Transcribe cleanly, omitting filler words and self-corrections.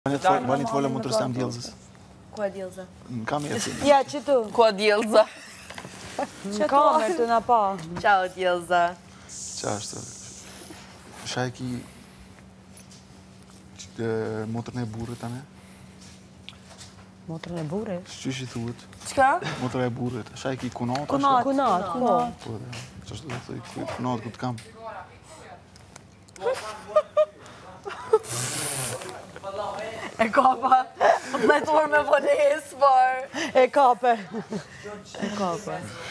Bani të folë mund të rëstam djelëzës. Ku e djelëza? Në kamerë të. Ja, që tu. Ku e djelëza? Në kamerë të në pa. Ciao djelëza. Qa është? Shajki motrën e burrit tane? Motrën e burit? Shqysh i thuhet? Qka? Motrën e burrit. Shajki kunat? Kunat, po. Po dhe. Qashtu dhe thëj, kunat ku të kam. E kapa. Më të me vonesë, por. E kape. E kape.